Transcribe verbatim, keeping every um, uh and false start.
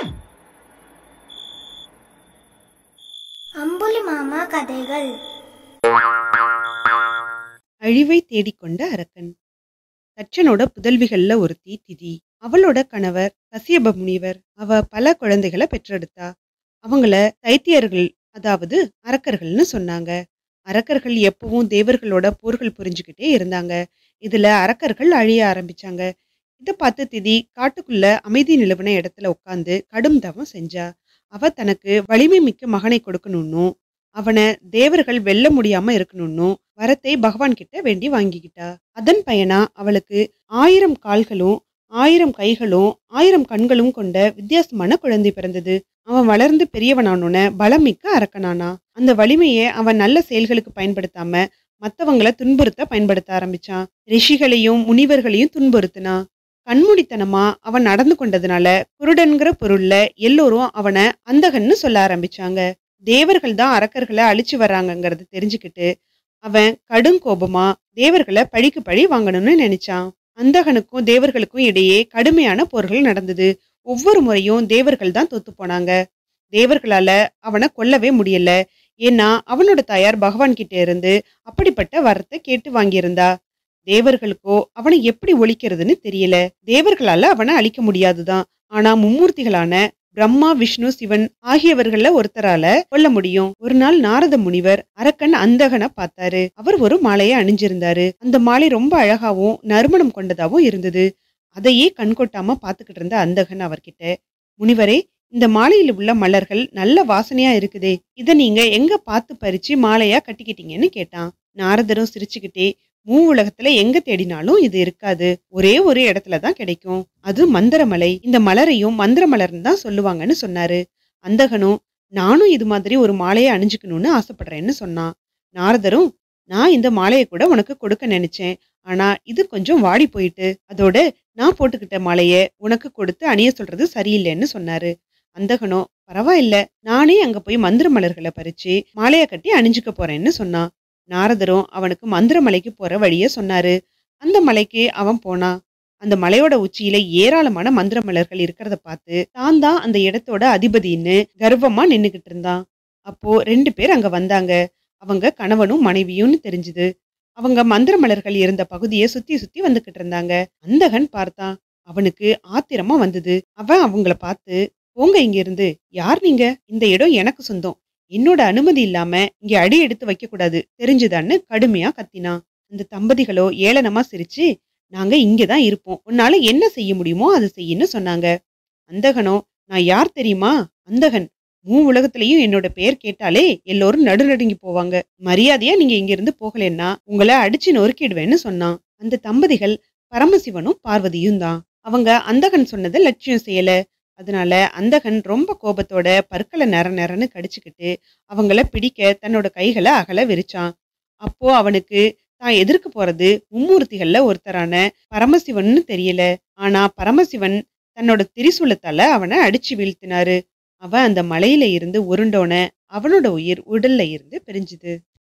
அம்புலி மாமா கதைகள். அழிவை தேடிக்கொண்ட அரக்கன். தட்சனோட புதல்விகள்ல ஒருத்தி திதி. அவளோட கணவர் கசியப முனிவர். அவ பல குழந்தைகளை பெற்றெடுத்தா. அவங்கள தைத்தியர்கள், அதாவது அரக்கர்கள்னு சொன்னாங்க. அரக்கர்கள் எப்பவும் தேவர்களோட போர்கள் புரிஞ்சுக்கிட்டே இருந்தாங்க. இதுல அரக்கர்கள் அழிய ஆரம்பிச்சாங்க. இதை பார்த்து திதி காட்டுக்குள்ள அமைதி நிலவுன இடத்துல உட்காந்து கடும் தவம் செஞ்சா. அவ தனக்கு வலிமை மிக்க மகனை கொடுக்கணும்னும் அவனை தேவர்கள் வெல்ல முடியாம இருக்கணும்னும் வரத்தை பகவான் கிட்ட வேண்டி வாங்கிக்கிட்டா. அதன் பயனா அவளுக்கு ஆயிரம் கால்களும் ஆயிரம் கைகளும் ஆயிரம் கண்களும் கொண்ட வித்தியாசமான குழந்தை பிறந்தது. அவன் வளர்ந்து பெரியவனானோன பலம் மிக்க அரக்கனானா. அந்த வலிமையை அவன் நல்ல செயல்களுக்கு பயன்படுத்தாம மற்றவங்களை துன்புறுத்த பயன்படுத்த ஆரம்பிச்சான். ரிஷிகளையும் முனிவர்களையும் துன்புறுத்தினா. கண்மூடித்தனமா அவன் நடந்து கொண்டதுனால குருடன்கிற பொருள்ல எல்லோரும் அவனை அந்தகன்னு சொல்ல ஆரம்பிச்சாங்க. தேவர்கள் தான் அரக்கர்களை அழிச்சு வர்றாங்கங்கிறத தெரிஞ்சுக்கிட்டு அவன் கடும் கோபமா தேவர்களை பழிக்கு பழி வாங்கணும்னு நினைச்சான். அந்தகனுக்கும் தேவர்களுக்கும் இடையே கடுமையான போர்கள் நடந்தது. ஒவ்வொரு முறையும் தேவர்கள் தான் தோத்து போனாங்க. தேவர்களால அவனை கொல்லவே முடியல. ஏன்னா அவனோட தாயார் பகவான் கிட்ட இருந்து அப்படிப்பட்ட வரத்தை கேட்டு வாங்கியிருந்தா. தேவர்களுக்கோ அவனை எப்படி ஒழிக்கிறதுன்னு தெரியல. தேவர்களால அவனை அழிக்க முடியாதுதான். ஆனா மும்மூர்த்திகளான பிரம்மா, விஷ்ணு, சிவன் ஆகியவர்கள ஒருத்தரால கொல்ல முடியும். ஒரு நாள் நாரத முனிவர் அரக்கன் அந்தகனை பார்த்தாரு. அவர் ஒரு மாலையை அணிஞ்சிருந்தாரு. அந்த மாலை ரொம்ப அழகாவும் நறுமணம் கொண்டதாவும் இருந்தது. அதையே கண்கொட்டாம பாத்துக்கிட்டு இருந்த அந்தகன் அவர்கிட்ட, முனிவரே, இந்த மாலையில உள்ள மலர்கள் நல்ல வாசனையா இருக்குதே, இதை நீங்க எங்க பார்த்து பறிச்சு மாலையா கட்டிக்கிட்டீங்கன்னு கேட்டான். நாரதரும் சிரிச்சுக்கிட்டே, மூ உலகத்துல எங்க தேடினாலும் இது இருக்காது, ஒரே ஒரு இடத்துலதான் கிடைக்கும், அது மந்திரமலை, இந்த மலரையும் மந்திர மலர்னு தான் சொல்லுவாங்கன்னு சொன்னாரு. அந்தகனும், நானும் இது மாதிரி ஒரு மாலையை அணிஞ்சுக்கணும்னு ஆசைப்படுறேன்னு சொன்னான். நாரதரும், நான் இந்த மாலையை கூட உனக்கு கொடுக்க நினைச்சேன், ஆனா இது கொஞ்சம் வாடி போயிட்டு, அதோட நான் போட்டுக்கிட்ட மாலைய உனக்கு கொடுத்து அணிய சொல்றது சரியில்லைன்னு சொன்னாரு. அந்தகனோ, பரவாயில்ல, நானே அங்க போய் மந்திர மலர்களை பறிச்சு மாலையை கட்டி அணிஞ்சுக்க போறேன்னு சொன்னான். நாரதரும் அவனுக்கு மந்திர மலைக்கு போற வழிய சொன்னாரு. அந்த மலைக்கு அவன் போனான். அந்த மலையோட உச்சியில ஏராளமான மந்திர மலர்கள் இருக்கிறத பார்த்து தான் தான் அந்த இடத்தோட அதிபதின்னு கர்வமா நின்னுகிட்டு இருந்தான். அப்போ ரெண்டு பேர் அங்க வந்தாங்க. அவங்க கணவனும் மனைவியும்னு தெரிஞ்சுது. அவங்க மந்திர மலர்கள் இருந்த பகுதியை சுத்தி சுத்தி வந்துகிட்டு இருந்தாங்க. அந்தகன் பார்த்தான். அவனுக்கு ஆத்திரமா வந்தது. அவன் அவங்கள பார்த்து, போங்க இங்க இருந்து, யார் நீங்க? இந்த இடம் எனக்கு சொந்தம், என்னோட அனுமதி இல்லாம இங்க அடி எடுத்து வைக்க கூடாது, தெரிஞ்சுதான்னு கடுமையா கத்தினான். அந்த தம்பதிகளோ ஏளனமா சிரிச்சு, நாங்க இங்கதான் இருப்போம், உன்னால என்ன செய்ய முடியுமோ அதை செய்யன்னு சொன்னாங்க. அந்தகனோ, நான் யார் தெரியுமா? அந்தகன். மூ உலகத்திலையும் என்னோட பெயர் கேட்டாலே எல்லோரும் நடுநடுங்கி போவாங்க. மரியாதையா நீங்க இங்க இருந்து போகலன்னா உங்களை அடிச்சு நொறுக்கிடுவேன்னு சொன்னான். அந்த தம்பதிகள் பரமசிவனும் பார்வதியும் தான். அவங்க அந்தகன் சொன்னதை லட்சியம் செய்யல. அதனால அந்தகன் ரொம்ப கோபத்தோட பற்களை நர நரன்னு கடிச்சுக்கிட்டு அவங்கள பிடிக்க தன்னோட கைகளை அகல விரிச்சான். அப்போ அவனுக்கு தான் எதிர்க்க போறது மும்மூர்த்திகள்ல ஒருத்தரான பரமசிவன்னு தெரியல. ஆனா பரமசிவன் தன்னோட திரிசூலத்தால அவனை அடிச்சு வீழ்த்தினாரு. அவன் அந்த மலையில இருந்து உருண்டோன அவனோட உயிர் உடல்ல இருந்து பிரிஞ்சுது.